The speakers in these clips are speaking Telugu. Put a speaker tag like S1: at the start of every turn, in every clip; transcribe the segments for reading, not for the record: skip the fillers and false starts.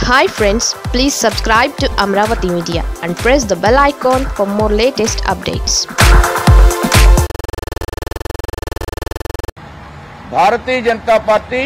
S1: Hi friends, please subscribe to Amravati Media and press the bell icon for more latest updates.
S2: Bharatiya Janata party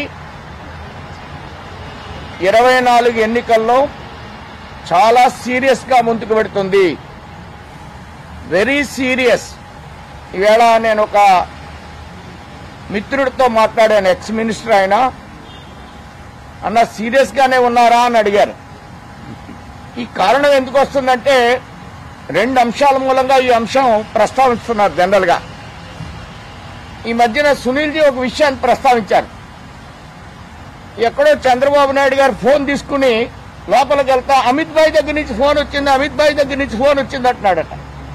S2: 24 ఎన్నికల్లో చాలా సీరియస్ గా ముందుకు వెళ్తుంది. Very serious. ఈవేళ నేను ఒక మిత్రుడితో మాట్లాడాను, ఎక్స్ మినిస్టర్ ఆయన. అన్న సీరియస్ గానే ఉన్నారా అని అడిగారు. ఈ కారణం ఎందుకు వస్తుందంటే 2 అంశాల మూలంగా ఈ అంశం ప్రస్తావిస్తున్నారు. జనరల్ గా ఈ మధ్యన సునీల్ జీ ఒక విషయాన్ని ప్రస్తావించారు. ఎక్కడో చంద్రబాబు నాయుడు గారు ఫోన్ తీసుకుని లోపలికి వెళ్తా అమిత్ భాయ్ దగ్గర నుంచి ఫోన్ వచ్చింది, అమిత్ భాయ్ దగ్గర నుంచి ఫోన్ వచ్చింది అంటున్నాడట.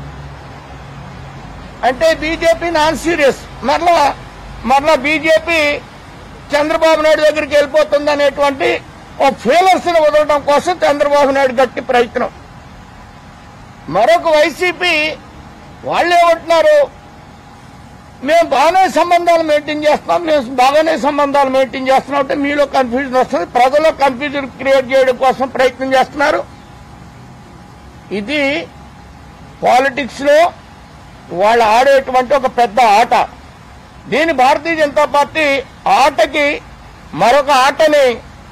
S2: అంటే బీజేపీ నాన్ సీరియస్. మరలా బీజేపీ చంద్రబాబు నాయుడు దగ్గరికి వెళ్ళిపోతుంది అనేటువంటి ఒక ఫీలర్స్ ని వదలడం కోసం చంద్రబాబు నాయుడు గట్టి ప్రయత్నం. మరొక వైసీపీ వాళ్ళేమంటున్నారు, మేము బాగానే సంబంధాలు మెయింటైన్ చేస్తున్నాం అంటే మీలో కన్ఫ్యూజన్ వస్తుంది, ప్రజల్లో కన్ఫ్యూజన్ క్రియేట్ చేయడం కోసం ప్రయత్నం చేస్తున్నారు. ఇది పాలిటిక్స్ లో వాళ్ళు ఆడేటువంటి ఒక పెద్ద ఆట. దీని భారతీయ జనతా పార్టీ ఆటకి మరొక ఆటని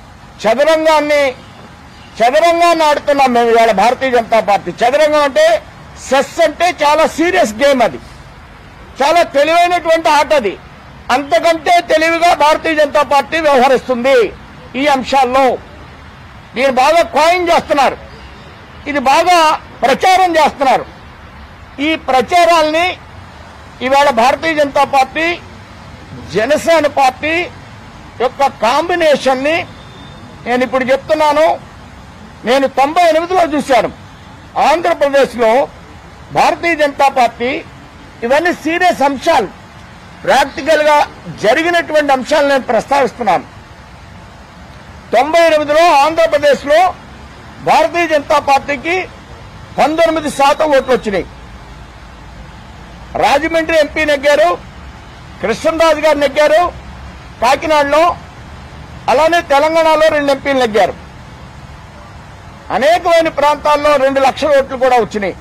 S2: చదరంగాన్ని ఆడుతున్నాం మేము ఇవాళ. భారతీయ జనతా పార్టీ చదరంగం అంటే సెస్ అంటే చాలా సీరియస్ గేమ్. అది చాలా తెలివైనటువంటి ఆట. అది అంతకంటే తెలివిగా భారతీయ జనతా పార్టీ వ్యవహరిస్తుంది ఈ అంశాల్లో. దీన్ని బాగా కాయిన్ చేస్తున్నారు, ఇది బాగా ప్రచారం చేస్తున్నారు. ఈ ప్రచారాల్ని ఇవాళ భారతీయ జనతా పార్టీ జనసేన పార్టీ యొక్క కాంబినేషన్ ని నేను ఇప్పుడు చెప్తున్నాను. నేను 98లో చూశాను ఆంధ్రప్రదేశ్ లో భారతీయ జనతా పార్టీ. ఇవన్నీ సీరియస్ అంశాలు, ప్రాక్టికల్ గా జరిగినటువంటి అంశాలు నేను ప్రస్తావిస్తున్నాను. 98లో ఆంధ్రప్రదేశ్ లో భారతీయ జనతా పార్టీకి 19% ఓట్లు వచ్చినాయి. రాజమండ్రి ఎంపీ నెగ్గారు, కృష్ణరాజు గారు నెగ్గారు కాకినాడలో, అలానే తెలంగాణలో 2 ఎంపీలు నెగ్గారు. అనేకమైన ప్రాంతాల్లో 2 లక్షల ఓట్లు కూడా వచ్చినాయి.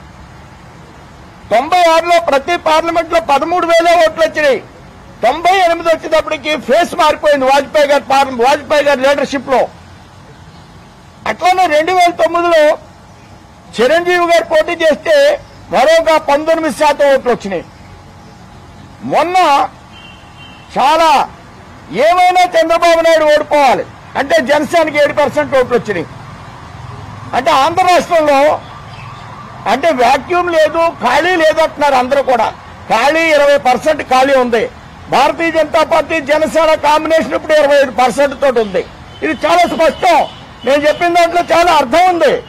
S2: 96లో ప్రతి పార్లమెంట్ లో 13,000 ఓట్లు వచ్చినాయి. 98 వచ్చేటప్పటికి ఫేస్ మారిపోయింది వాజ్పేయి గారి లీడర్షిప్ లో. అట్లానే 2009లో చిరంజీవి గారు పోటీ చేస్తే మరొక 19% ఓట్లు వచ్చినాయి. మొన్న చాలా ఏమైనా చంద్రబాబు నాయుడు ఓడిపోవాలి అంటే జనసేనకి 7% ఓట్లు వచ్చినాయి. అంటే ఆంధ్ర రాష్ట్రంలో అంటే వాక్యూమ్ లేదు, ఖాళీ లేదు అంటున్నారు అందరూ కూడా. ఖాళీ 20% ఖాళీ ఉంది. భారతీయ జనతా పార్టీ జనసేన కాంబినేషన్ ఇప్పుడు 25% తోటి ఉంది. ఇది చాలా స్పష్టం. నేను చెప్పిన దాంట్లో చాలా అర్థం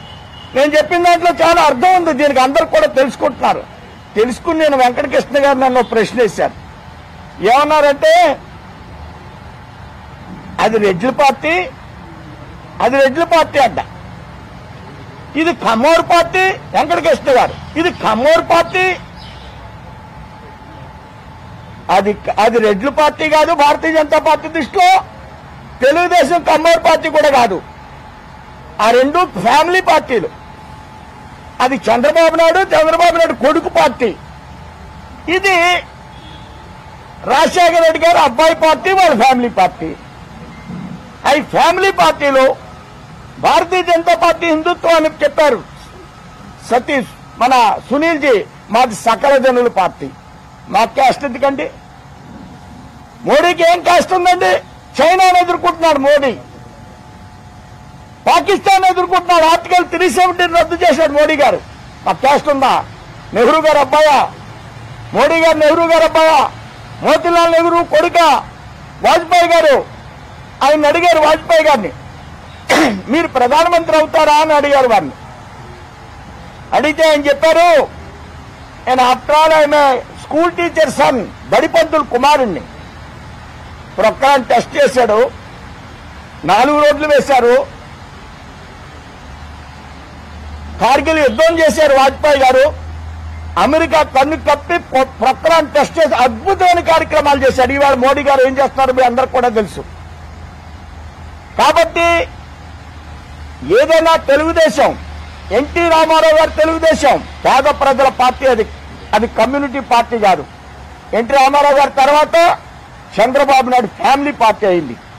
S2: ఉంది. దీనికి అందరూ కూడా తెలుసుకుంటున్నారు. తెలుసుకుని నేను వెంకటకృష్ణ గారు నన్ను ప్రశ్న వేశారు. ఏమన్నారంటే అది రెడ్ల పార్టీ అంట, ఇది కమ్మోరు పార్టీ. వెంకటకృష్ణ గారు ఇది కమ్మోరు పార్టీ, అది రెడ్ల పార్టీ కాదు భారతీయ జనతా పార్టీ దృష్టిలో. తెలుగుదేశం కమ్మోరు పార్టీ కూడా కాదు. ఆ 2 ఫ్యామిలీ పార్టీలు. అది చంద్రబాబు నాయుడు కొడుకు పార్టీ. ఇది రాజశేఖర రెడ్డి గారు అబ్బాయి పార్టీ, వాళ్ళ ఫ్యామిలీ పార్టీ. ఈ ఫ్యామిలీ పార్టీలో భారతీయ జనతా పార్టీ హిందుత్వం అని చెప్పారు సతీష్, మన సునీల్ జీ. మాది సకల జనుల పార్టీ. మా క్యాస్ట్ ఎందుకండి? మోడీకి ఏం క్యాస్ట్ ఉందండి? చైనాను ఎదుర్కొంటున్నాడు మోడీ, పాకిస్తాన్ ఎదుర్కొంటున్నాడు. ఆర్టికల్ 370 రద్దు చేశాడు మోడీ గారు. మా క్యాస్ట్ ఉందా? నెహ్రూ గారు అబ్బాయా? మోడీ గారు నెహ్రూ గారు అబ్బాయా? మోతీలాల్ నెహ్రూ కొడుక? వాజ్పేయి గారు ఆయన అడిగారు వాజ్పేయి గారిని, మీరు ప్రధానమంత్రి అవుతారా అని అడిగారు వారిని. అడిగితే ఆయన చెప్పారు, నేను ఆఫ్టర్ ఆల్ ఆయన స్కూల్ టీచర్ సన్, బడిపంతుల కుమారుణ్ణి. ప్రొక్రాన్ టెస్ట్ చేశాడు, 4 రోడ్లు వేశారు. కార్గిల్ యుద్ధం చేశారు వాజ్పేయి గారు. అమెరికా కన్ను కప్పి ప్రొక్రాన్ టెస్ట్ చేసి అద్భుతమైన కార్యక్రమాలు చేశాడు. ఇవాళ మోడీ గారు ఏం చేస్తున్నారు మీ అందరికి కూడా తెలుసు. కాబట్టి ఏదైనా తెలుగుదేశం, ఎన్టీ రామారావు గారు తెలుగుదేశం పేద ప్రజల పార్టీ, అది కమ్యూనిటీ పార్టీ కాదు. ఎన్టీ రామారావు గారి తర్వాత చంద్రబాబు నాయుడు ఫ్యామిలీ పార్టీ అయింది.